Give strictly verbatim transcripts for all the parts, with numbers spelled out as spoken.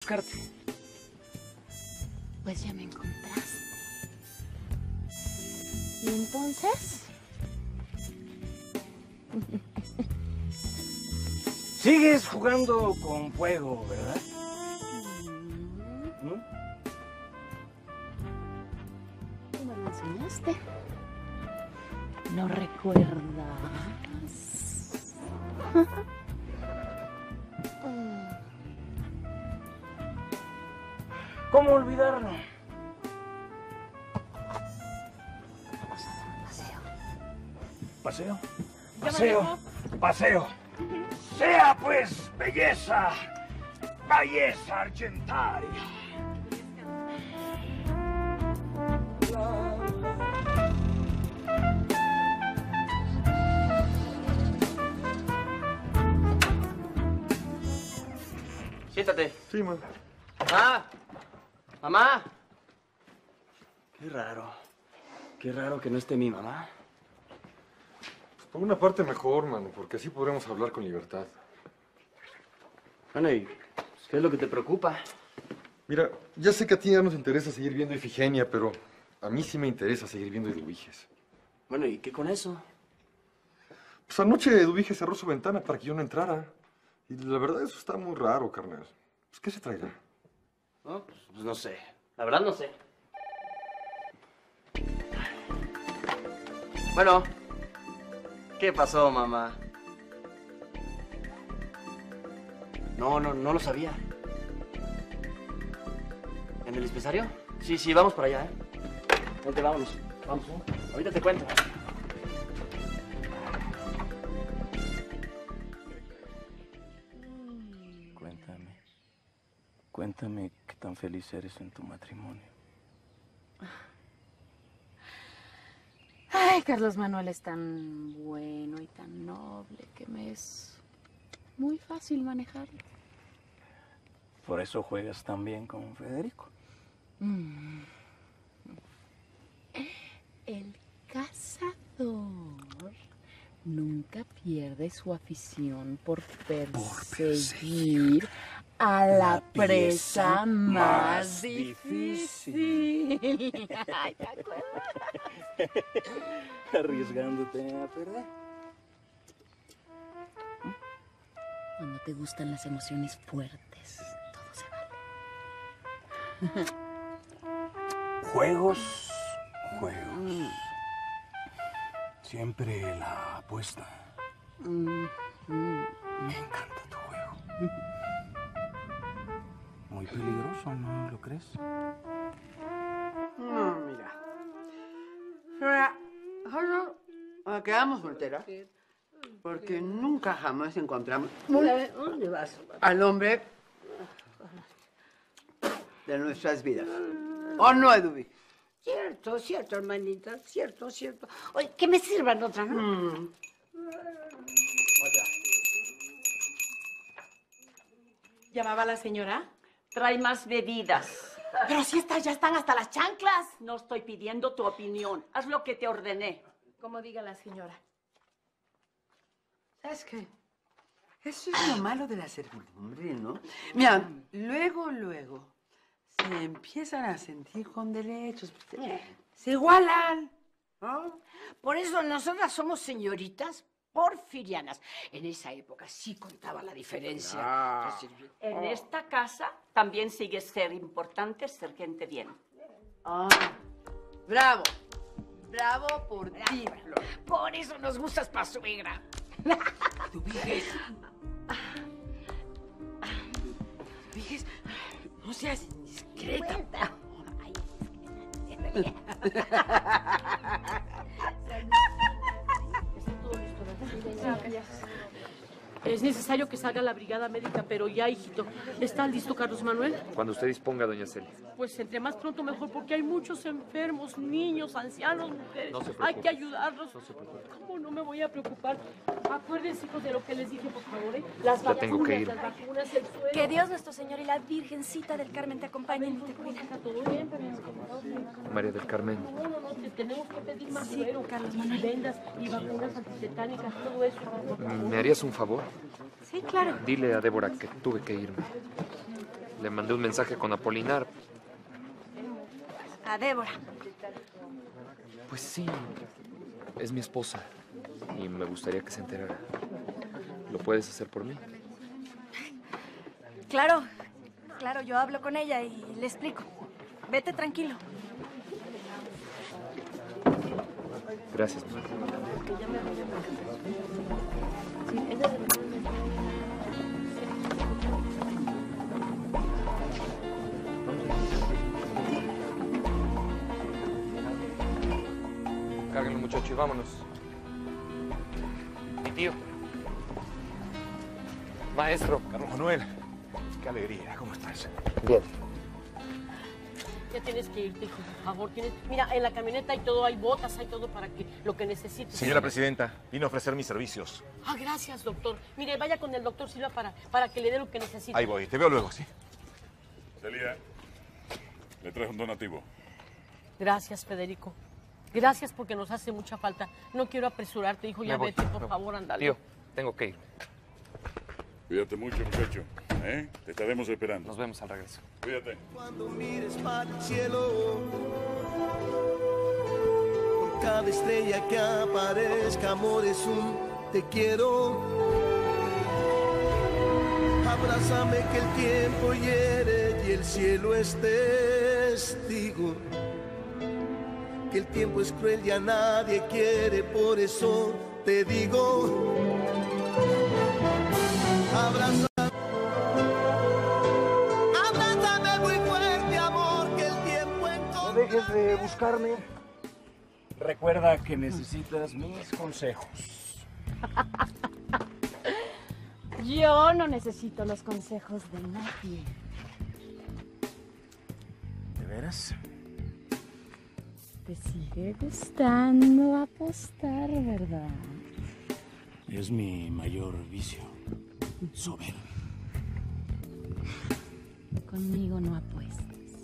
buscarte. Pues ya me encontraste. ¿Y entonces? Sigues jugando con fuego, ¿verdad? ¿Mm? Tú me lo enseñaste. ¿No recuerdas? ¿Cómo olvidarlo? Vamos a dar un paseo. ¿Paseo? Paseo, paseo. Sea pues belleza, belleza argentaria. Siéntate. Sí, mamá. Ah, mamá. Qué raro. Qué raro que no esté mi mamá. Por una parte mejor, mano, porque así podremos hablar con libertad. Bueno, ¿y qué es lo que te preocupa? Mira, ya sé que a ti ya nos interesa seguir viendo Ifigenia, pero a mí sí me interesa seguir viendo Eduviges. Bueno, ¿y qué con eso? Pues anoche Eduviges cerró su ventana para que yo no entrara. Y la verdad eso está muy raro, carnal. Pues, ¿qué se traerá? ¿No? Pues, pues no sé. La verdad no sé. Bueno, ¿qué pasó, mamá? No, no, no lo sabía. ¿En el dispensario? Sí, sí, vamos para allá, ¿eh? Vente, vámonos. Vamos, ¿eh? Ahorita te cuento. Cuéntame. Cuéntame qué tan feliz eres en tu matrimonio. Ay, Carlos Manuel es tan bueno y tan noble que me es muy fácil manejarlo. Por eso juegas tan bien con Federico. Mm. El cazador nunca pierde su afición por perseguir, por perseguir a la, la presa más, más difícil. difícil. Ay, ¿te acuerdas? Arriesgándote a perder. Cuando te gustan las emociones fuertes, todo se vale. Juegos, juegos. Siempre la apuesta. Mm, mm. Me encanta tu juego. Muy peligroso, ¿no lo crees? No, mira. Flora, ojalá nos quedamos solteras. Porque nunca jamás encontramos ¿Dónde vas? al hombre de nuestras vidas. ¿O no, Eduvi? Cierto, cierto, hermanita, cierto, cierto. Oye, que me sirvan otra, ¿no? Mm. Otra. ¿Llamaba la señora? Trae más bebidas. Pero si estas ya están hasta las chanclas. No estoy pidiendo tu opinión. Haz lo que te ordené. Como diga la señora. ¿Sabes qué? Eso es lo malo de la servidumbre, ¿no? Mira, luego, luego, se empiezan a sentir con derechos. Se, se igualan, ¿no? Por eso nosotras somos señoritas porfirianas. En esa época sí contaba la diferencia. Ah. En esta casa también sigue ser importante ser gente bien. Ah. Bravo. Bravo por Bravo, ti, bravo. Flor. Por eso nos gustas pa' suegra. ¿Tú vives? ¿Vives? No seas indiscreta. Ay, Es necesario que salga la brigada médica, pero ya, hijito. ¿Está listo, Carlos Manuel? Cuando usted disponga, doña Celia. Pues entre más pronto mejor, porque hay muchos enfermos, niños, ancianos, mujeres. No se Hay preocupe. que ayudarlos. No se preocupe. ¿Cómo no me voy a preocupar? Acuérdense, hijos, de lo que les dije, por favor, ¿eh? Las Ya tengo que vacunas, ir. las vacunas, el suelo. Que Dios nuestro Señor y la Virgencita del Carmen te acompañen y te cuiden. Está todo bien, pero María del Carmen. no, no, no, te- tenemos que pedir más Sí, suero, Carlos y Manuel. vendas y vacunas antitetánicas, todo eso, por favor. ¿Me harías un favor? Sí, claro. Dile a Débora que tuve que irme. Le mandé un mensaje con Apolinar. A Débora. Pues sí, es mi esposa y me gustaría que se enterara. ¿Lo puedes hacer por mí? Claro, claro, yo hablo con ella y le explico. Vete tranquilo. Gracias, mamá. Cárguenlo, muchacho, y vámonos. Mi tío. Maestro. Carlos Manuel, qué alegría, ¿cómo estás? Bien. Ya tienes que irte, hijo, por favor. Tienes... Mira, en la camioneta hay todo, hay botas, hay todo para que lo que necesites. Señora presidenta, vine a ofrecer mis servicios. Ah, gracias, doctor. Mire, vaya con el doctor Silva para, para que le dé lo que necesite. Ahí voy, te veo luego, ¿sí? Celia, le traes un donativo. Gracias, Federico. Gracias porque nos hace mucha falta. No quiero apresurarte, hijo. Ya Me voy, vete, por me voy. favor, andale. Tío, tengo que ir. Cuídate mucho, muchacho. ¿Eh? Te estaremos esperando. Nos vemos al regreso. Cuídate. Cuando mires para el cielo, por cada estrella que aparezca, amor, es un te quiero. Abrázame que el tiempo hiere y el cielo es testigo. Que el tiempo es cruel y a nadie quiere, por eso te digo. Abrázame. No dejes de buscarme. Recuerda que necesitas mis consejos. Yo no necesito los consejos de nadie. ¿De veras? Te sigue gustando apostar, ¿verdad? Es mi mayor vicio. Soberbio. Conmigo no apuestas.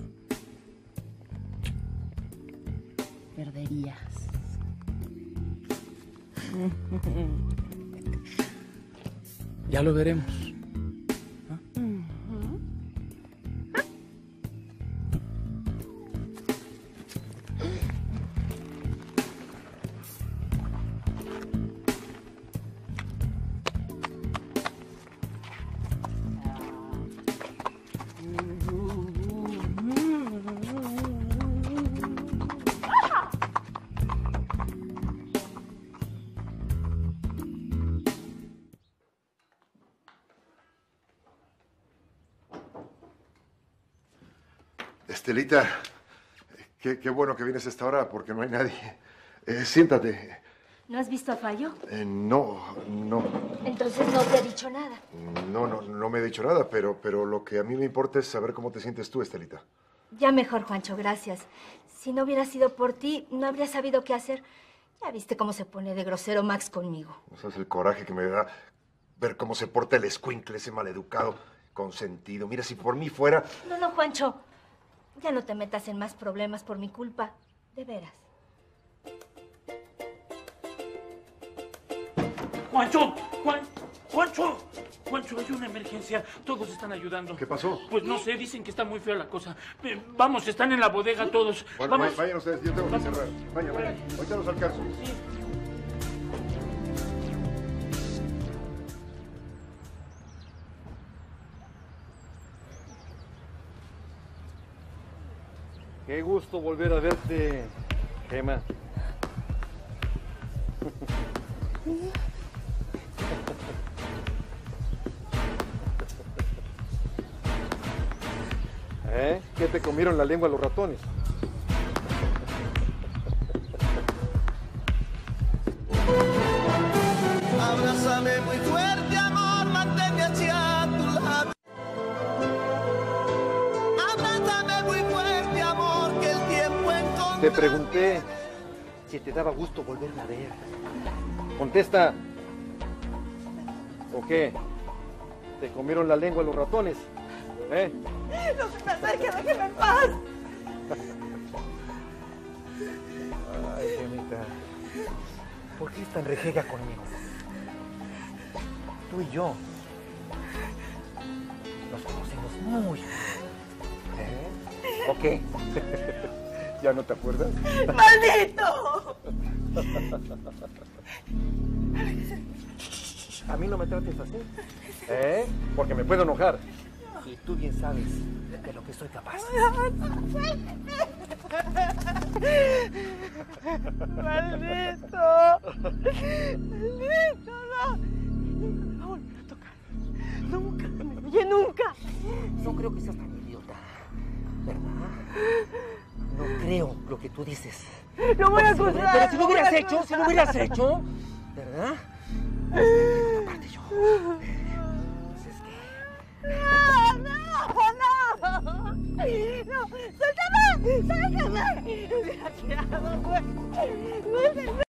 Perderías. Ya lo veremos. Estelita, qué, qué bueno que vienes a esta hora porque no hay nadie. Eh, siéntate. ¿No has visto a Fallo? Eh, no, no, Entonces no te ha dicho nada. no, no, no me he dicho nada, pero, pero lo que a mí me importa es saber cómo te sientes tú, Estelita. Ya mejor, Juancho, gracias. Si no hubiera sido por ti, no habría sabido qué hacer. Ya viste cómo se pone de grosero Max conmigo. No sabes el coraje que me da ver cómo se porta el escuincle, ese maleducado, consentido. Mira, si por mí fuera... No, no, Juancho. Ya no te metas en más problemas por mi culpa. De veras. ¡Juancho! ¡Juan! ¡Juancho! Juancho, hay una emergencia. Todos están ayudando. ¿Qué pasó? Pues no sé, dicen que está muy fea la cosa. Eh, Vamos, están en la bodega todos. Bueno, Vamos. vayan ustedes, yo tengo que cerrar. Vayan, vayan. Ahorita los alcanzo. Qué gusto volver a verte, Gema. ¿Eh? ¿Qué te comieron la lengua los ratones? Abrázame muy fuerte, amor, manténme hacia tu lado. Abrázame muy fuerte, amor, que el tiempo encontrará. Te pregunté si te daba gusto volverme a ver. Contesta. ¿O qué? ¿Te comieron la lengua los ratones? ¿Eh? No se me acerque, déjeme en paz. Ay, Gemita. ¿Por qué es tan rejega conmigo? Tú y yo. Nos conocemos muy bien. ¿Eh? ¿O qué? ¿Ya no te acuerdas? ¡Maldito! A mí no me trates así. ¿Eh? Porque me puedo enojar. Y tú bien sabes de lo que soy capaz. ¡Maldito! ¡Maldito! No. Nunca me va a volver a tocar. Nunca. Oye, nunca. No creo que seas tan idiota. ¿Verdad? No creo lo que tú dices. Lo voy a Porque si lo- acusar. Pero si lo lo voy a hubieras hecho, si lo acusar. hubieras hecho, ¿verdad?